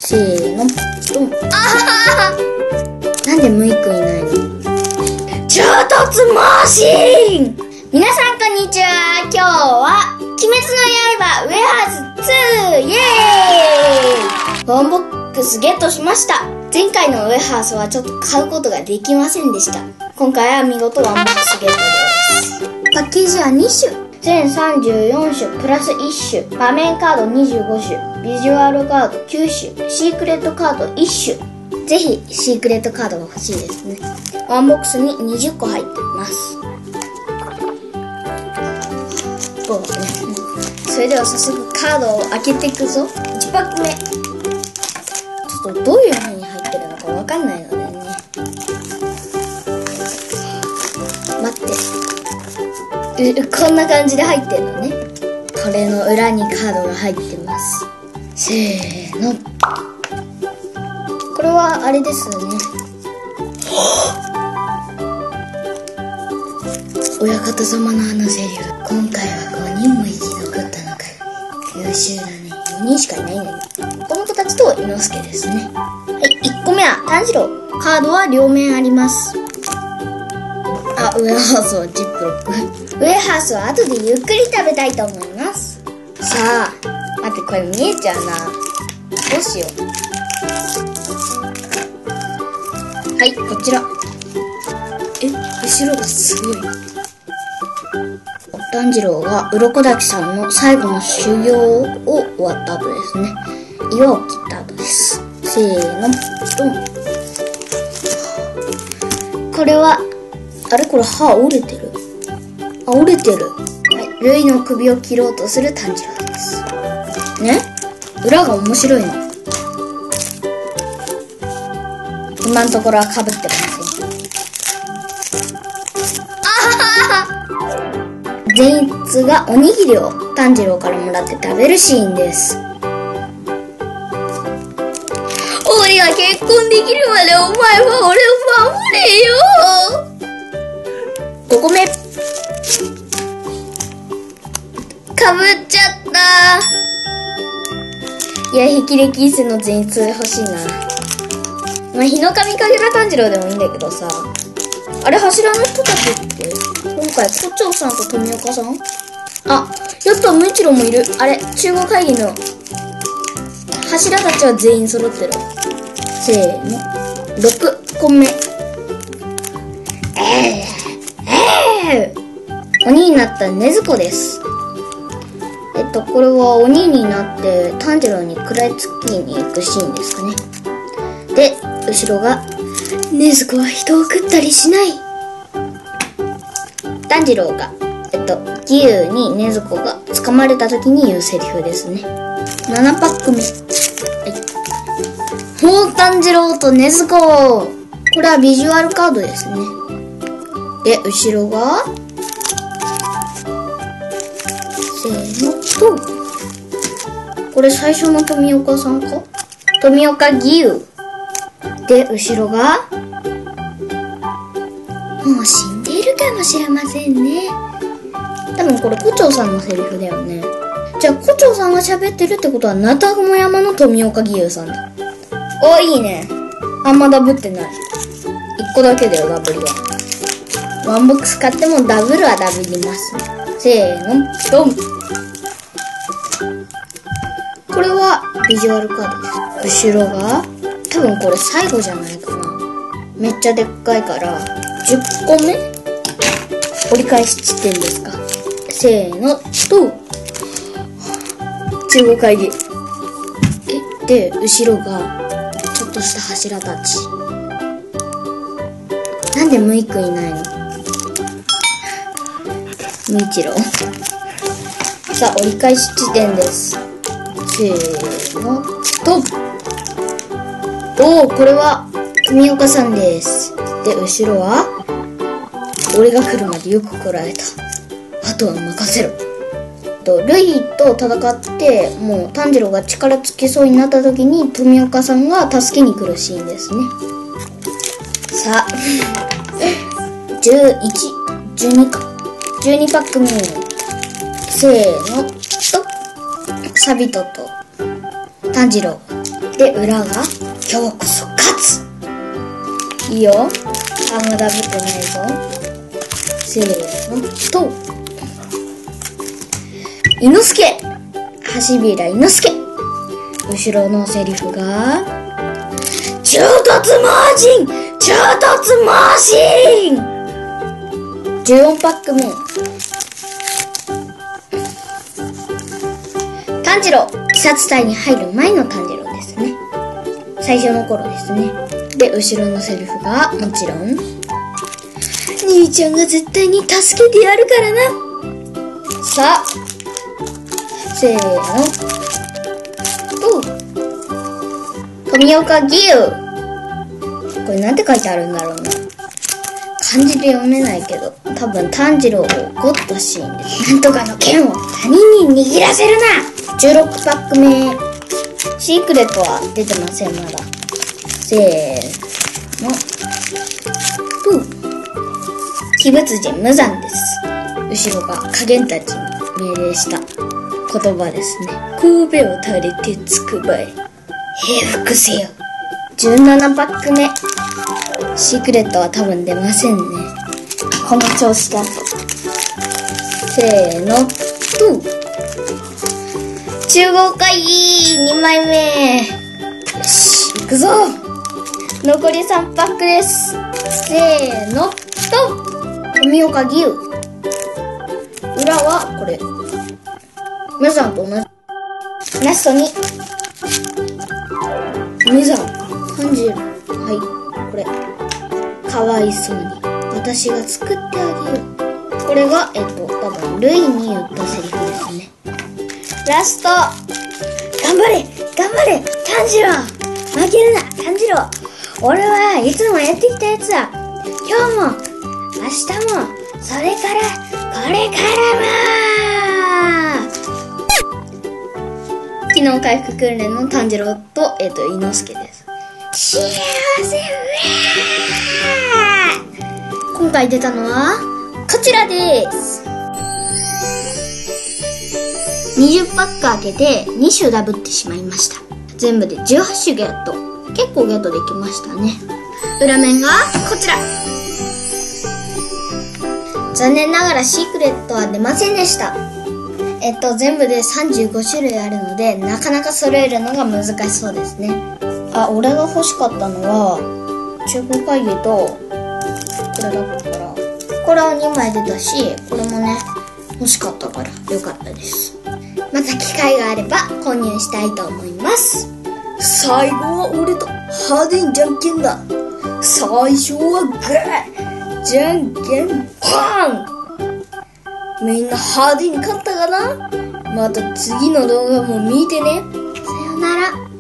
せーの、ドン。なんでムイくんいないの？衝突モーシン！皆さんこんにちは。今日は、鬼滅の刃ウェハース2！イエーイ！ワンボックスゲットしました。前回のウェハースはちょっと買うことができませんでした。今回は見事ワンボックスゲットです。パッケージは2種。全34種プラス1種、場面カード25種、ビジュアルカード9種、シークレットカード1種。ぜひシークレットカードが欲しいですね。ワンボックスに20個入っています。それでは早速カードを開けていくぞ。1パック目。ちょっとどういう風に入ってるのかわかんないのでね。待って。こんな感じで入ってるのね。これの裏にカードが入ってます。せーの。これはあれですね。親方様のあのセリフ。今回は5人も生き残ったのか。優秀だね。4人しかいないのに。この子たちと伊之助ですね。はい、1個目は炭治郎。カードは両面あります。ウェハースはジップロック。ウェハースは後でゆっくり食べたいと思います。さあ、待って、これ見えちゃうな。どうしよう。はい、こちら。後ろがすごい。炭治郎が鱗滝さんの最後の修行を終わった後ですね。岩を切った後です。せーの、ドン。これは、あれこれ歯折れてる？折れてる。はい。ルイの首を切ろうとする炭治郎です。ね？裏が面白いの。今のところは被ってません。善逸がおにぎりを炭治郎からもらって食べるシーンです。俺が結婚できるまでお前は俺を守れよ。5個目。かぶっちゃった。いや、霹靂一世の善逸欲しいな。まあ、日の神かげら炭治郎でもいいんだけどさ。あれ、柱の人たちって今回、胡蝶さんと富岡さん？やっと無一郎もいる。あれ、中央会議の柱たちは全員揃ってる。せーの。6個目。鬼になった禰豆子です。これは鬼になって炭治郎に食らいつきに行くシーンですかね。で、後ろが、禰豆子は人を食ったりしない。炭治郎が、義勇に禰豆子が掴まれた時に言うセリフですね。7パック目。はい。炭治郎と禰豆子。これはビジュアルカードですね。で、後ろが、せーの、と。これ最初の富岡さんか？富岡義勇。で、後ろが、もう死んでいるかもしれませんね。多分これ、胡蝶さんのセリフだよね。じゃあ、胡蝶さんが喋ってるってことは、ナタゴモ山の富岡義勇さんだ。いいね。あんまダブってない。1個だけだよ、ダブりは。ワンボックス買ってもダブルはダブります。せーの、ドン。これはビジュアルカードです。後ろが、多分これ最後じゃないかな。めっちゃでっかいから、10個目？折り返し地点ですか。せーの、と。中央会議。で、後ろが、ちょっとした柱たち。なんでムイくんいないの？無一郎。さあ、折り返し地点です。せーの、と。これは、富岡さんです。で、後ろは、俺が来るまでよく来られた。あとは任せろ。ルイと戦って、もう炭治郎が力尽きそうになった時に、富岡さんが助けに来るシーンですね。さあ、11、12か。12パック目。せーの、と、サビトと炭治郎。 で、裏が、今日こそ勝つ。いいよ。あんまダブってないぞ。せーの、と。伊之助。橋平伊之助。後ろのセリフが、衝突魔人衝突魔人14パック目。炭治郎。鬼殺隊に入る前の炭治郎ですね。最初の頃ですね。で、後ろのセリフが、もちろん、兄ちゃんが絶対に助けてやるからな。さあ、せーの。富岡義勇。これなんて書いてあるんだろうな。漢字で読めないけど、多分炭治郎を怒ったシーンです。なんとかの剣を他人に握らせるな。16パック目。シークレットは出てません、まだ。せーの。鬼物人無惨です。後ろが影たちに命令した言葉ですね。神戸を垂れてつくばい。平服せよ。17パック目。シークレットは多分出ませんね。この調子だと。せーの。中合会議2枚目。よし、行くぞ。残り3パックです。せーの。富岡義勇。裏はこれ。無惨と同じ。ラストに。無惨。炭治郎。はい。これ。かわいそうに。私が作ってあげよう。これが、多分、ルイに言ったセリフですね。ラスト。頑張れ頑張れ炭治郎負けるな炭治郎俺はいつもやってきたやつだ今日も明日もそれからこれからも機能回復訓練の炭治郎と、伊之助です。幸せ今回出たのはこちらです。20パック開けて2種ダブってしまいました。全部で18種ゲット。結構ゲットできましたね。裏面がこちら。残念ながらシークレットは出ませんでした。全部で35種類あるので、なかなか揃えるのが難しそうですね。あ、俺が欲しかったのは、中古会議と、これだったから、これは2枚出たし、これもね、欲しかったからよかったです。また機会があれば購入したいと思います。最後は俺と派手にじゃんけんだ。最初はグーじゃんけんパン。みんな派手に勝ったかな。また次の動画も見てね。さよなら。